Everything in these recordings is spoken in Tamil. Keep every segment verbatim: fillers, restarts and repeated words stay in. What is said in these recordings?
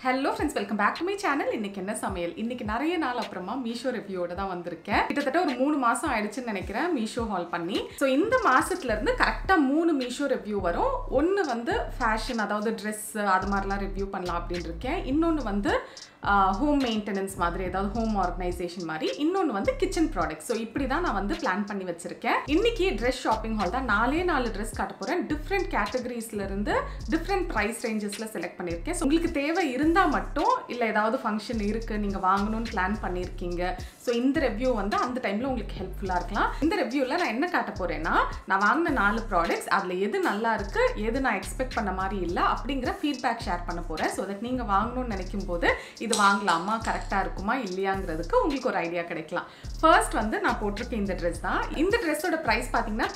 Hello friends, welcome back to my channel. இன்னைக்கு என்ன சமையல்? இன்னைக்கு நிறைய நாள் அப்புறமா மீஷோ ரிவ்யூவோட தான் வந்திருக்கேன். கிட்டத்தட்ட ஒரு மூணு மாசம் ஆயிடுச்சுன்னு நினைக்கிறேன் மீஷோ ஹால் பண்ணி. சோ இந்த மாசத்துல இருந்து கரெக்ட்டா மூணு மீஷோ ரிவ்யூ வரும். ஒன்னு வந்து ஃபேஷன், அதாவது Dress அது மாதிரிலாம் ரிவ்யூ பண்ணலாம் அப்படினு இருக்கேன். இன்னொன்னு வந்து ஹோம் மெயின்டெனன்ஸ் மாதிரி, ஏதாவது ஹோம் ஆர்கனைசேஷன் மாதிரி. இன்னொன்னு வந்து கிச்சன் ப்ராடக்ட்ஸ். ஸோ இப்படி தான் நான் வந்து பிளான் பண்ணி வச்சிருக்கேன். இன்னைக்கு ட்ரெஸ் ஷாப்பிங் ஹால் தான். நாலே நாலு ட்ரெஸ் காட்ட போறேன். டிஃப்ரெண்ட் கேட்டகரிஸ்ல இருந்து டிஃப்ரெண்ட் ப்ரைஸ் ரேஞ்சஸ்ல செலக்ட் பண்ணியிருக்கேன். ஸோ உங்களுக்கு தேவை இருந்தால் மட்டும், இல்லை ஏதாவது ஃபங்க்ஷன் இருக்கு நீங்க வாங்கணும்னு பிளான் பண்ணியிருக்கீங்க, ஸோ இந்த ரிவ்யூ வந்து அந்த டைம்ல உங்களுக்கு ஹெல்ப்ஃபுல்லா இருக்கலாம். இந்த ரிவ்யூல நான் என்ன காட்ட போறேன்னா, நான் வாங்கின நாலு ப்ராடக்ட்ஸ், அதுல எது நல்லா இருக்கு, எது நான் எக்ஸ்பெக்ட் பண்ண மாதிரி இல்லை அப்படிங்கிற ஃபீட்பேக் ஷேர் பண்ண போறேன். ஸோ தட் நீங்க வாங்கணும்னு நினைக்கும் போது இது வாங்கலாமா, கரெக்டா இருக்குமா இல்லையாங்கிறதுக்கு உங்களுக்கு ஒரு ஐடியா கிடைக்கலாம். ஃபர்ஸ்ட் வந்து நான் போட்டிருக்க இந்த ட்ரெஸ் தான். இந்த ட்ரெஸ்ஸோட பிரைஸ் பாத்தீங்கன்னா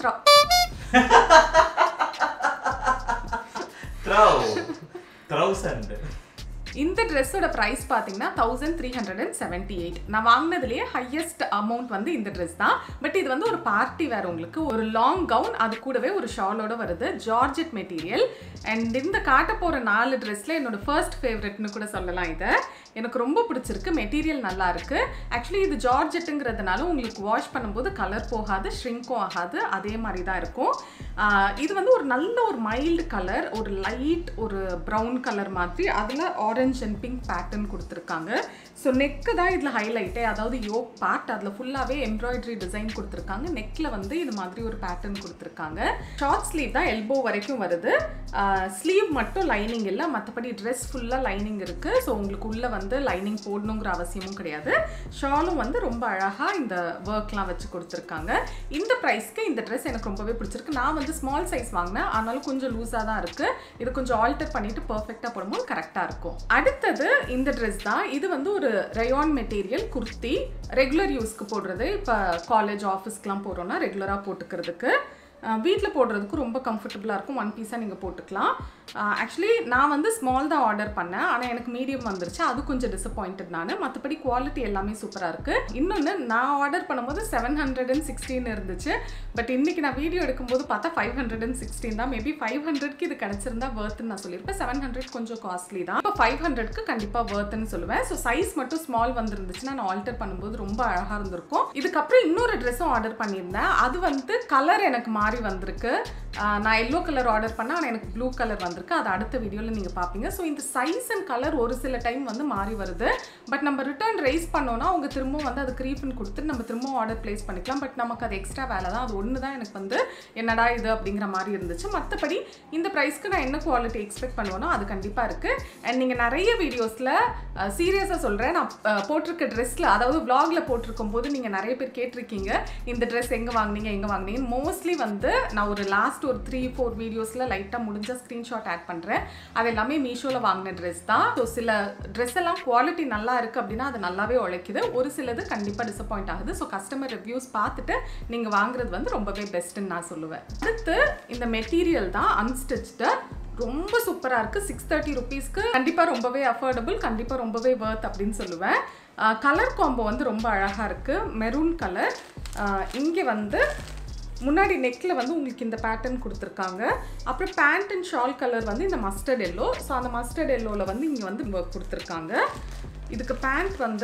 இந்த ட்ரெஸ்ஸோட பிரைஸ் பாத்தீங்கன்னா thousand three hundred seventy eight. நான் வாங்கினதுலேயே ஹையஸ்ட் அமௌண்ட் வந்து இந்த ட்ரெஸ் தான். பட் இது வந்து ஒரு பார்ட்டி வேர், உங்களுக்கு ஒரு லாங் கவுன், அது கூடவே ஒரு ஷாலோட வருது. Georgette material. அண்ட் இந்த காட்ட போற நாலு ட்ரெஸ்ல என்னோட ஃபர்ஸ்ட் ஃபேவரட்னு கூட சொல்லலாம். இதை எனக்கு ரொம்ப பிடிச்சிருக்கு. மெட்டீரியல் நல்லா இருக்கு. ஆக்சுவலி இது ஜார்ஜெட்டுங்கிறதுனால உங்களுக்கு வாஷ் பண்ணும்போது கலர் போகாது, ஷ்ரிங்க்கும் ஆகாது, அதே மாதிரி தான் இருக்கும். இது வந்து ஒரு நல்ல ஒரு மைல்டு கலர், ஒரு லைட் ஒரு ப்ரௌன் கலர் மாதிரி, அதில் ஆரஞ்ச் அண்ட் பிங்க் பேட்டர்ன் கொடுத்துருக்காங்க. ஸோ நெக்கு தான் இதில் ஹைலைட்டே, அதாவது யோக் பார்ட், அதில் ஃபுல்லாகவே எம்ப்ராய்டரி டிசைன் கொடுத்துருக்காங்க. நெக்கில் வந்து இது மாதிரி ஒரு பேட்டர்ன் கொடுத்துருக்காங்க. ஷார்ட் ஸ்லீவ் தான், எல்போ வரைக்கும் வருது. ஸ்லீவ் மட்டும் லைனிங் இல்லை, மற்றபடி ட்ரெஸ் ஃபுல்லாக லைனிங் இருக்குது. ஸோ உங்களுக்கு உள்ளே வந்து லைனிங் போடணுங்கிற அவசியமும் கிடையாது. ஷாலும் வந்து ரொம்ப அழகாக இந்த ஒர்க்லாம் வச்சு கொடுத்துருக்காங்க. இந்த ப்ரைஸ்க்கு இந்த ட்ரெஸ் எனக்கு ரொம்பவே பிடிச்சிருக்கு. நான் வந்து ஸ்மால் சைஸ் வாங்கினேன், ஆனாலும் கொஞ்சம் லூஸாக தான் இருக்குது. இது கொஞ்சம் ஆல்டர் பண்ணிவிட்டு பர்ஃபெக்டாக போடும்போது கரெக்டாக இருக்கும். அடுத்தது இந்த ட்ரெஸ் தான். இது வந்து ஒரு ரயான் மெட்டீரியல் குர்த்தி, ரெகுலர் யூஸ்க்கு போடுறது. இப்போ காலேஜ் ஆஃபீஸ்க்குலாம் போகிறோன்னா ரெகுலராக போட்டுக்கிறதுக்கு, வீட்டில் போடுறதுக்கு ரொம்ப கம்ஃபர்டபுளாக இருக்கும். ஒன் பீஸாக நீங்கள் போட்டுக்கலாம். ஆக்சுவலி நான் வந்து ஸ்மால் தான் ஆர்டர் பண்ணேன், ஆனால் எனக்கு மீடியம் வந்துருச்சு. அது கொஞ்சம் டிசப்பாயிண்டட் நான். மற்றபடி குவாலிட்டி எல்லாமே சூப்பராக இருக்குது. இன்னொன்று, நான் ஆர்டர் பண்ணும்போது செவன் ஹண்ட்ரட் அண்ட் சிக்ஸ்டீன் இருந்துச்சு. பட் இன்றைக்கி நான் வீடியோ எடுக்கும்போது பார்த்தா ஃபைவ் ஹண்ட்ரட் அண்ட் சிக்ஸ்டீன் தான். மேபி ஃபைவ் ஹண்ட்ரட்க்கு இது கிடச்சிருந்தா வர்த்துன்னு நான் சொல்லியிருப்பேன். செவன் ஹண்ட்ரட் கொஞ்சம் காஸ்ட்லி தான். இப்போ ஃபைவ் ஹண்ட்ரட்க்கு கண்டிப்பாக வர்த்துன்னு சொல்லுவேன். ஸோ சைஸ் மட்டும் ஸ்மால் வந்துருந்துச்சுன்னா நான் ஆல்டர் பண்ணும்போது ரொம்ப அழகாக இருந்திருக்கும். இதுக்கப்புறம் இன்னொரு ட்ரெஸ்ஸும் ஆர்டர் பண்ணியிருந்தேன். அது வந்து கலர் எனக்கு மாறி வந்திருக்கு. நான் எல்லோ கலர் ஆர்டர் பண்ணேன், ஆனால் எனக்கு ப்ளூ கலர் வந்திருக்கு. அது அடுத்த வீடியோவில் நீங்கள் பார்ப்பீங்க. ஸோ இந்த சைஸ் அண்ட் கலர் ஒரு சில டைம் வந்து மாறி வருது. பட் நம்ம ரிட்டர்ன் ரைஸ் பண்ணோன்னா அவங்க திரும்பவும் வந்து அதுக்கு ரீஃபண்ட் கொடுத்துட்டு நம்ம திரும்பவும் ஆர்டர் பிளேஸ் பண்ணிக்கலாம். பட் நமக்கு அது எக்ஸ்ட்ரா வேலை தான். அது ஒன்று தான் எனக்கு வந்து என்னடா இது அப்படிங்கிற மாதிரி இருந்துச்சு. மற்றபடி இந்த ப்ரைஸ்க்கு நான் என்ன குவாலிட்டி எக்ஸ்பெக்ட் பண்ணுவேனோ அது கண்டிப்பாக இருக்குது. அண்ட் நீங்கள் நிறைய வீடியோஸில் சீரியஸாக சொல்கிறேன், நான் போட்டிருக்க ட்ரெஸ்ஸில், அதாவது vlogல போட்டிருக்கும் போது நீங்கள் நிறைய பேர் கேட்டிருக்கீங்க இந்த ட்ரெஸ் எங்கே வாங்கினீங்க எங்கே வாங்கினீங்க. மோஸ்ட்லி வந்து நான் ஒரு லாஸ்ட் ஒரு த்ரீ ஃபோர் வீடியோஸில் லைட்டாக முடிஞ்ச ஸ்க்ரீன்ஷாட் ஆட் பண்ணுறேன். அது எல்லாமே மீஷோவில் வாங்கின ட்ரெஸ் தான். ஸோ சில ட்ரெஸ் எல்லாம் குவாலிட்டி நல்லா இருக்குது அப்படின்னா அது நல்லாவே உழைக்குது. ஒரு சிலது கண்டிப்பாக டிசப்பாயிண்ட் ஆகுது. ஸோ கஸ்டமர் ரிவ்யூஸ் பார்த்துட்டு நீங்கள் வாங்குறது வந்து ரொம்பவே பெஸ்ட்டுன்னு நான் சொல்லுவேன். அடுத்து இந்த மெட்டீரியல் தான் அன்ஸ்டிச்டு. ரொம்ப சூப்பராக இருக்குது. சிக்ஸ் தேர்ட்டி ருபீஸ்க்கு கண்டிப்பாக ரொம்பவே அஃபோர்டபுள், கண்டிப்பாக ரொம்பவே வர்த் அப்படின்னு சொல்லுவேன். கலர் காம்போ வந்து ரொம்ப அழகாக இருக்குது. Maroon colour. இங்கே வந்து முன்னாடி நெக்கில் வந்து உங்களுக்கு இந்த பேட்டர்ன் கொடுத்துருக்காங்க. அப்புறம் பேண்ட் அண்ட் ஷால் கலர் வந்து இந்த மஸ்டர்ட் எல்லோ. ஸோ அந்த மஸ்டர்ட் எல்லோவில் வந்து இங்கே வந்து ஒர்க் கொடுத்துருக்காங்க. இதுக்கு பேண்ட் வந்து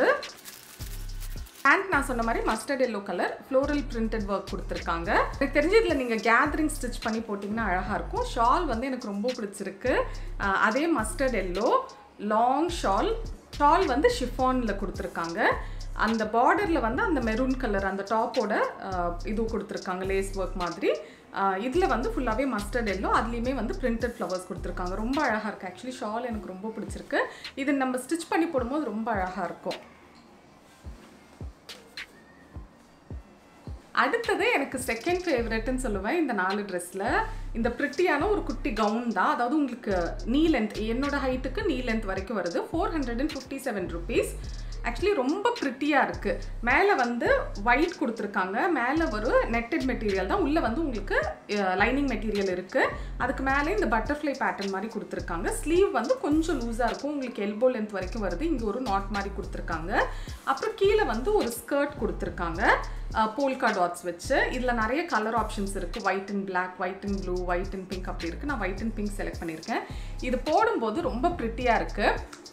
பேண்ட் நான் சொன்ன மாதிரி mustard yellow colour, floral printed work கொடுத்துருக்காங்க. எனக்கு தெரிஞ்சு இதில் நீங்கள் கேதரிங் ஸ்டிச் பண்ணி போட்டிங்கன்னா அழகாக இருக்கும். ஷால் வந்து எனக்கு ரொம்ப பிடிச்சிருக்கு. அதே mustard yellow long shawl. Shawl வந்து ஷிஃபானில் கொடுத்துருக்காங்க. அந்த பார்டரில் வந்து அந்த மெரூன் கலர் அந்த டாப்போட இது கொடுத்துருக்காங்க, லேஸ் ஒர்க் மாதிரி. இதில் வந்து ஃபுல்லாகவே மஸ்டர்ட் எல்லோ, அதுலேயுமே வந்து பிரிண்டட் ஃப்ளவர்ஸ் கொடுத்துருக்காங்க. ரொம்ப அழகாக இருக்குது. ஆக்சுவலி ஷால் எனக்கு ரொம்ப பிடிச்சிருக்கு. இது நம்ம ஸ்டிச் பண்ணி போடும்போது ரொம்ப அழகாக இருக்கும். அடுத்தது எனக்கு செகண்ட் ஃபேவரட்னு சொல்லுவேன் இந்த நாலு ட்ரெஸ்ஸில். இந்த ப்ரிட்டியான ஒரு குட்டி கவுன் தான். அதாவது உங்களுக்கு நீ லென்த், என்னோட ஹைட்டுக்கு நீ லென்த் வரைக்கும் வருது. Four hundred and fifty seven rupees. Actually ரொம்ப ப்ரிட்டியாக இருக்குது. மேலே வந்து ஒயிட் கொடுத்துருக்காங்க. மேலே ஒரு நெட்டட் மெட்டீரியல் தான், உள்ளே வந்து உங்களுக்கு லைனிங் மெட்டீரியல் இருக்குது. அதுக்கு மேலே இந்த பட்டர்ஃப்ளை பேட்டர்ன் மாதிரி கொடுத்துருக்காங்க. ஸ்லீவ் வந்து கொஞ்சம் லூஸாக இருக்கும், உங்களுக்கு எல்போ லென்த் வரைக்கும் வருது. இங்கே ஒரு நாட் மாதிரி கொடுத்துருக்காங்க. அப்புறம் கீழே வந்து ஒரு ஸ்கர்ட் கொடுத்துருக்காங்க போல்கா டாட்ஸ் வச்சு. இதில் நிறைய கலர் ஆப்ஷன்ஸ் இருக்குது. White and black, white and blue, white and pink அப்படி இருக்குது. நான் ஒயிட் அண்ட் பிங்க் செலக்ட் பண்ணியிருக்கேன். இது போடும்போது ரொம்ப ப்ரிட்டியாக இருக்குது. ஃபோர்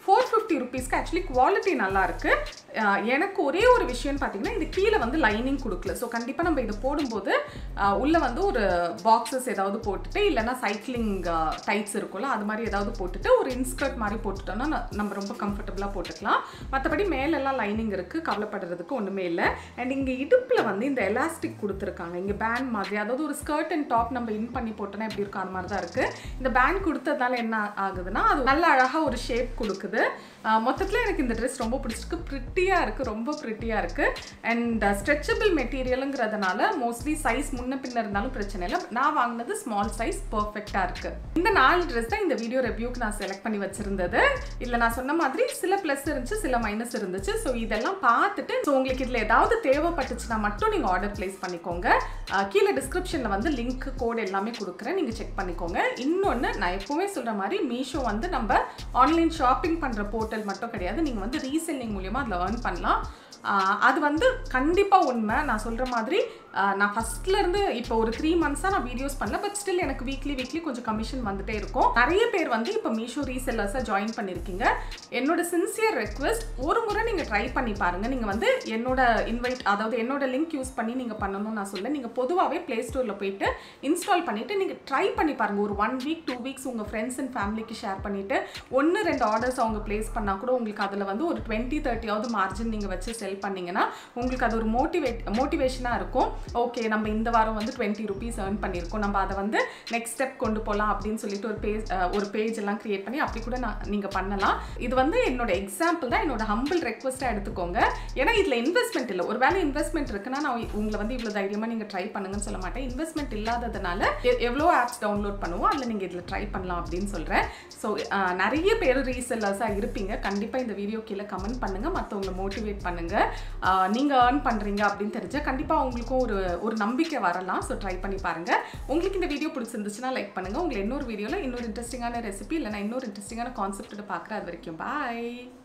ஃபிஃப்டி ருபீஸ்க்கு ஆக்சுவலி குவாலிட்டி நல்லா இருக்கு. எனக்கு ஒரே ஒரு விஷயம் பார்த்தீங்கன்னா இது கீழே வந்து லைனிங் கொடுக்கல. ஸோ கண்டிப்பாக நம்ம இதை போடும்போது உள்ளே வந்து ஒரு பாக்ஸஸ் ஏதாவது போட்டுட்டு இல்லைனா சைக்கிளிங் டைட்ஸ் இருக்கும்ல அது மாதிரி ஏதாவது போட்டுட்டு ஒரு இன்ஸ்கர்ட் மாதிரி போட்டுட்டோம்னா நம்ம ரொம்ப கம்ஃபர்டபுளாக போட்டுக்கலாம். மற்றபடி மேலெல்லாம் லைனிங் இருக்குது, கவலைப்படுறதுக்கு ஒன்றுமே இல்லை. அண்ட் இங்கே இடுப்பில் வந்து இந்த எலாஸ்டிக் கொடுத்துருக்காங்க, இங்கே பேண்ட் மாதிரி, அதாவது ஒரு ஸ்கர்ட் அண்ட் டாப் நம்ம இன் பண்ணி போட்டோன்னா எப்படி இருக்கும் அந்த மாதிரி தான் இருக்குது. இந்த பேண்ட் கொடுத்ததுனால என்ன ஆகுதுன்னா அது நல்ல அழகாக ஒரு ஷேப் கொடுக்குது. மொத்தத்தில் எனக்கு இந்த ட்ரெஸ் ரொம்ப பிடிச்சிருக்கு, ப்ரிட்டியாக இருக்குது, ரொம்ப ப்ரிட்டியாக இருக்குது. அண்ட் ஸ்ட்ரெச்சபிள் மெட்டீரியலுங்கிறதுனால மோஸ்ட்லி சைஸ் முன்ன பின்ன இருந்தாலும் பிரச்சனை இல்லை. நான் வாங்கினது ஸ்மால் சைஸ், பர்ஃபெக்டாக இருக்குது. இந்த நாலு ட்ரெஸ் தான் இந்த வீடியோ ரிவ்யூக்கு நான் செலக்ட் பண்ணி வச்சுருந்தது. இல்லை நான் சொன்ன மாதிரி சில ப்ளஸ் இருந்துச்சு, சில மைனஸ் இருந்துச்சு. ஸோ இதெல்லாம் பார்த்துட்டு ஸோ உங்களுக்கு இதில் ஏதாவது தேவைப்பட்டுச்சுன்னா மட்டும் நீங்கள் ஆர்டர் ப்ளேஸ் பண்ணிக்கோங்க. கீழே டிஸ்கிரிப்ஷனில் வந்து லிங்க் கோட் எல்லாமே கொடுக்குறேன், நீங்கள் செக் பண்ணிக்கோங்க. இன்னொன்று நான் எப்போவுமே சொல்கிற மாதிரி மீஷோ வந்து நம்ம ஆன்லைன் ஷாப்பிங் பண்ணுற போர்ட்டல் மட்டும் கிடையாது, நீங்கள் வந்து ரீசெல்லிங் மூலியமாக அதில் ஏர்ன் பண்ணலாம். அது வந்து கண்டிப்பாக உண்மை. நான் சொல்கிற மாதிரி நான் ஃபஸ்ட்லேருந்து இப்போ ஒரு த்ரீ மந்த்ஸாக நான் வீடியோஸ் பண்ணல, பட் ஸ்டில் எனக்கு வீக்லி வீக்லி கொஞ்சம் கமிஷன் வந்துட்டே இருக்கும். நிறைய பேர் வந்து இப்போ மீஷோ ரீசெல்லர்ஸாக ஜாயின் பண்ணியிருக்கீங்க. என்னோட சின்சியர் ரெக்வெஸ்ட், ஒரு முறை நீங்கள் ட்ரை பண்ணி பாருங்கள். நீங்கள் வந்து என்னோட இன்வைட் அதாவது என்னோட லிங்க் யூஸ் பண்ணி நீங்கள் பண்ணணும்னு நான் சொல்ல, நீங்கள் பொதுவாகவே ப்ளே ஸ்டோரில் போயிட்டு இன்ஸ்டால் பண்ணிவிட்டு நீங்கள் ட்ரை பண்ணி பாருங்கள். ஒரு ஒன் வீக் டூ வீக்ஸ் உங்கள் ஃப்ரெண்ட்ஸ் அண்ட் ஃபேமிலிக்கு ஷேர் பண்ணிவிட்டு ஒன்று ரெண்டு ஆர்டர்ஸ் அவங்க ப்ளேஸ் பண்ணால் கூட உங்களுக்கு அதில் வந்து ஒரு டுவெண்ட்டி தேர்ட்டியாவது மார்ஜின் நீங்கள் வச்சு செல் பண்ணீங்கன்னா உங்களுக்கு அது ஒரு மோட்டிவேட் மோட்டிவேஷனாக இருக்கும். ஓகே, நம்ம இந்த வாரம் வந்து டுவெண்ட்டி ருபீஸ் ஏர்ன் பண்ணியிருக்கோம், நம்ம அதை வந்து நெக்ஸ்ட் ஸ்டெப் கொண்டு போகலாம் அப்படின்னு சொல்லிட்டு ஒரு பேஜ் ஒரு பேஜ் எல்லாம் கிரியேட் பண்ணி அப்படி கூட நான் நீங்கள் பண்ணலாம். இது வந்து என்னோட எக்ஸாம்பிள் தான், என்னோட ஹம்பிள் ரெக்வஸ்ட்டாக எடுத்துக்கோங்க. ஏன்னா இதில் இன்வெஸ்ட்மெண்ட் இல்லை. ஒரு வேலை இன்வெஸ்ட்மெண்ட் இருக்குன்னா நான் உங்களை வந்து இவ்வளோ தைரியமாக நீங்கள் ட்ரை பண்ணுங்கன்னு சொல்ல மாட்டேன். இன்வெஸ்ட்மெண்ட் இல்லாததுனால எவ்வளோ ஆப்ஸ் டவுன்லோட் பண்ணுவோம் அதில் நீங்கள் இதில் ட்ரை பண்ணலாம் அப்படின்னு சொல்கிறேன். ஸோ நிறைய பேர் ரீசெல்லர்ஸாக இருப்பீங்க. கண்டிப்பாக இந்த வீடியோ கீழே கமெண்ட் பண்ணுங்கள், மற்றவங்களை மோட்டிவேட் பண்ணுங்கள். நீங்கள் ஏர்ன் பண்ணுறீங்க அப்படின்னு தெரிஞ்சால் கண்டிப்பாக உங்களுக்கும் ஒரு ஒரு நம்பிக்கை வரலாம். ஸோ ட்ரை பண்ணி பாருங்கள். உங்களுக்கு இந்த வீடியோ பிடிச்சிருந்துச்சுன்னா லைக் பண்ணுங்கள். உங்களை இன்னொரு வீடியோவில் இன்னொரு இன்ட்ரெஸ்டிங்கான ரெசிபி இல்லைனா இன்னொரு இன்ட்ரெஸ்டிங்கான கான்செப்ட்டோட பார்க்குற அது வரைக்கும் பாய்.